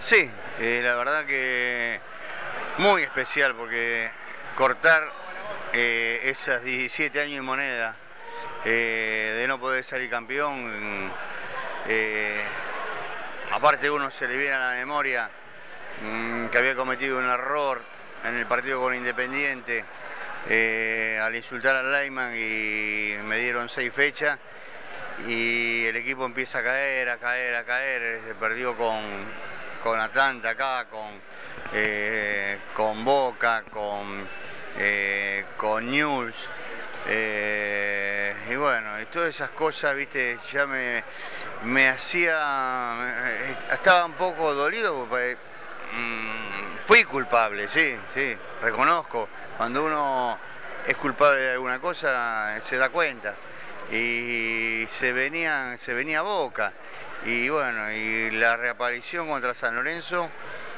Sí, la verdad que muy especial porque cortar esas 17 años en Moneda, de no poder salir campeón, aparte uno se le viene a la memoria que había cometido un error en el partido con Independiente al insultar al Leyman y me dieron 6 fechas y el equipo empieza a caer, a caer, a caer, se perdió con Atlanta acá, con Boca, con Newell's, y bueno, y todas esas cosas, viste, ya me estaba un poco dolido porque fui culpable, sí, reconozco, cuando uno es culpable de alguna cosa se da cuenta, y se venía Boca, y bueno, y la reaparición contra San Lorenzo,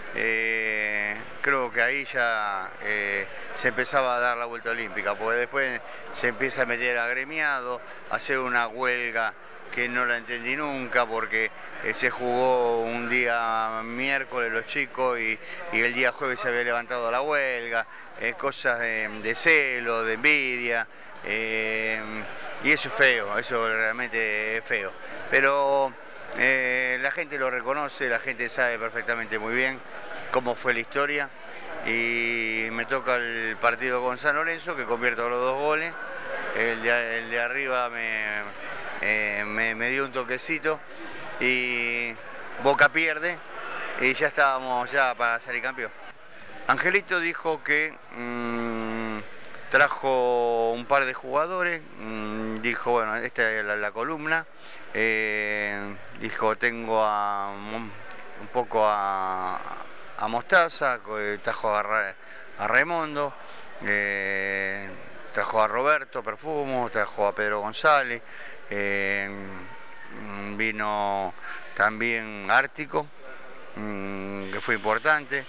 creo que ahí ya se empezaba a dar la vuelta olímpica, porque después se empieza a meter agremiado, a hacer una huelga que no la entendí nunca, porque se jugó un día miércoles los chicos y el día jueves se había levantado la huelga, cosas de celo, de envidia, y eso es feo, eso realmente es feo. Pero la gente lo reconoce, la gente sabe perfectamente muy bien cómo fue la historia, y me toca el partido con San Lorenzo, que convierto los 2 goles, el de arriba me dio un toquecito y Boca pierde y ya estábamos ya para salir campeón. Angelito dijo que trajo un par de jugadores, dijo, bueno, esta es la columna, dijo, tengo un poco a Mostaza, trajo a Raimundo, trajo a Roberto Perfumo, trajo a Pedro González, vino también Ártico, que fue importante,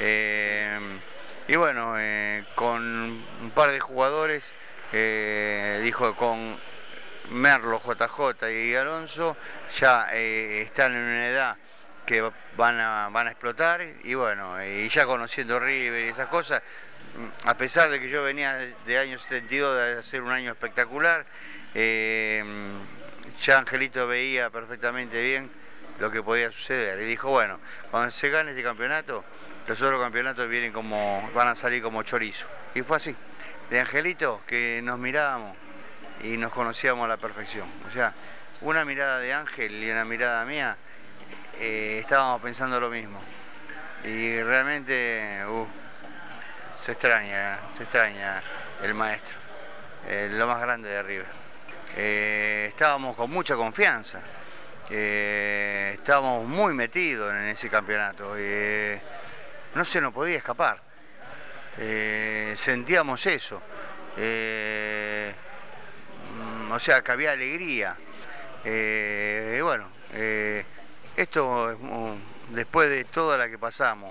y bueno, con un par de jugadores, dijo, con Merlo, JJ y Alonso, ya están en una edad que van a explotar, y bueno, y ya conociendo River y esas cosas, a pesar de que yo venía de año 72 de hacer un año espectacular, ya Angelito veía perfectamente bien lo que podía suceder, y dijo, bueno, cuando se gane este campeonato, los otros campeonatos van a salir como chorizo, y fue así. De Angelito, que nos mirábamos y nos conocíamos a la perfección, o sea, una mirada de Ángel y una mirada mía, estábamos pensando lo mismo, y realmente se extraña el maestro, lo más grande de River. Estábamos con mucha confianza, estábamos muy metidos en ese campeonato, no se nos podía escapar, sentíamos eso, o sea, que había alegría, y bueno, esto después de toda la que pasamos,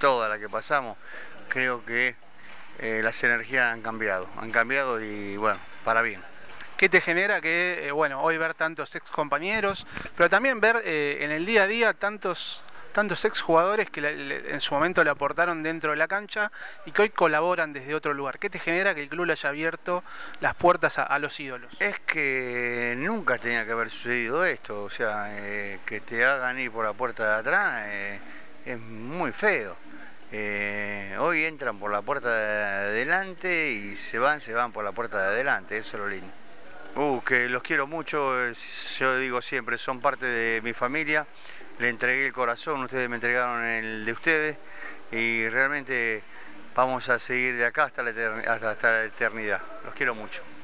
creo que las energías han cambiado y bueno, para bien. ¿Qué te genera que, bueno, hoy ver tantos ex compañeros, pero también ver en el día a día tantos ex jugadores que en su momento le aportaron dentro de la cancha y que hoy colaboran desde otro lugar? ¿Qué te genera que el club le haya abierto las puertas a los ídolos? Es que nunca tenía que haber sucedido esto, o sea, que te hagan ir por la puerta de atrás es muy feo. Hoy entran por la puerta de adelante y se van por la puerta de adelante, eso es lo lindo. Que los quiero mucho, yo digo siempre, son parte de mi familia, le entregué el corazón, ustedes me entregaron el de ustedes, y realmente vamos a seguir de acá hasta la eternidad, los quiero mucho.